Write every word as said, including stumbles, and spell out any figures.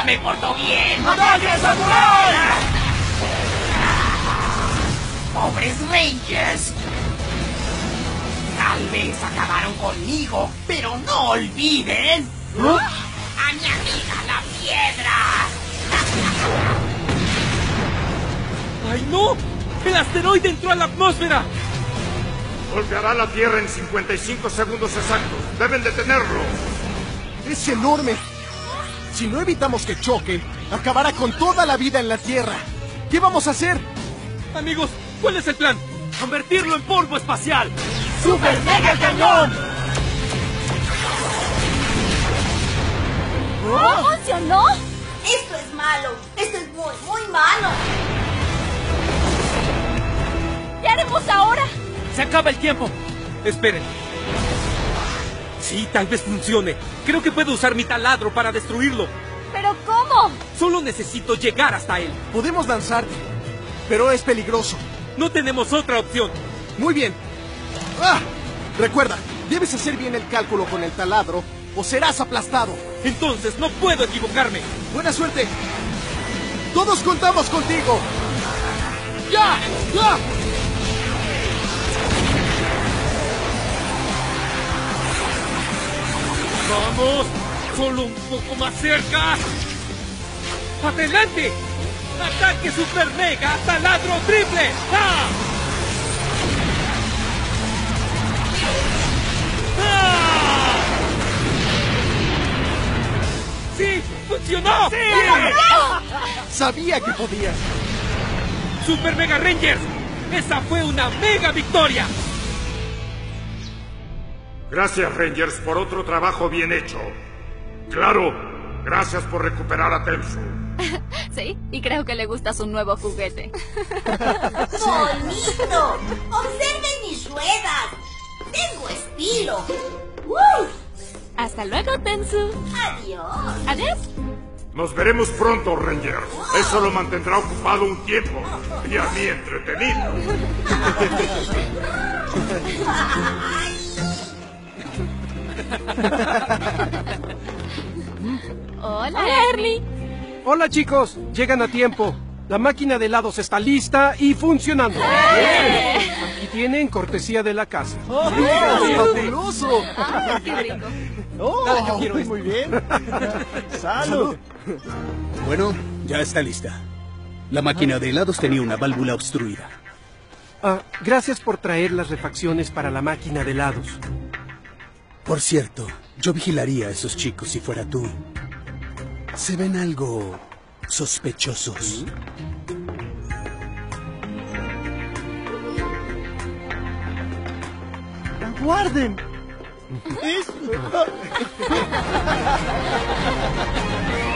me portó bien! ¡Ataque, Sakurai! ¡Pobres Rangers! Tal vez acabaron conmigo, pero no olviden... ¿Oh? ¡A mi amiga la piedra! ¡Ay, no! ¡El asteroide entró a la atmósfera! Golpeará la Tierra en cincuenta y cinco segundos exactos. Deben detenerlo. ¡Es enorme! Si no evitamos que choquen, acabará con toda la vida en la Tierra. ¿Qué vamos a hacer? Amigos, ¿cuál es el plan? ¡Convertirlo en polvo espacial! ¡Super Mega Cañón! ¿No funcionó? Esto es malo. Esto es muy, muy malo. ¿Qué haremos ahora? ¡Se acaba el tiempo! Esperen. Sí, tal vez funcione. Creo que puedo usar mi taladro para destruirlo. ¿Pero cómo? Solo necesito llegar hasta él. Podemos lanzarte, pero es peligroso. No tenemos otra opción. Muy bien. ¡Ah! Recuerda, debes hacer bien el cálculo con el taladro o serás aplastado. Entonces no puedo equivocarme. ¡Buena suerte! ¡Todos contamos contigo! ¡Ya! ¡Ya! ¡Vamos! ¡Solo un poco más cerca! ¡Adelante! ¡Ataque super mega taladro triple! ¡Ah! ¡Ah! ¡Sí! ¡Funcionó! ¡Sí! Sabía que podías. ¡Super Mega Rangers! ¡Esa fue una mega victoria! Gracias, Rangers, por otro trabajo bien hecho. Claro, gracias por recuperar a Tensu. Sí, y creo que le gusta su nuevo juguete. ¡Bonito! ¡Observen mis ruedas! ¡Tengo estilo! ¡Uh! Hasta luego, Tensu. ¡Adiós! Adiós. Nos veremos pronto, Rangers. Eso lo mantendrá ocupado un tiempo. Y a mí entretenido. Hola, Ernie. Hola, chicos. Llegan a tiempo. La máquina de helados está lista y funcionando. ¡Eh! Aquí tienen cortesía de la casa. ¡Oh, fabuloso! ¡Ah, qué rico! ¡Oh, Dale, yo quiero muy bien! ¡Salud! Bueno, ya está lista. La máquina de helados tenía una válvula obstruida. Ah, gracias por traer las refacciones para la máquina de helados. Por cierto, yo vigilaría a esos chicos si fuera tú. Se ven algo sospechosos. ¡Guarden! Es...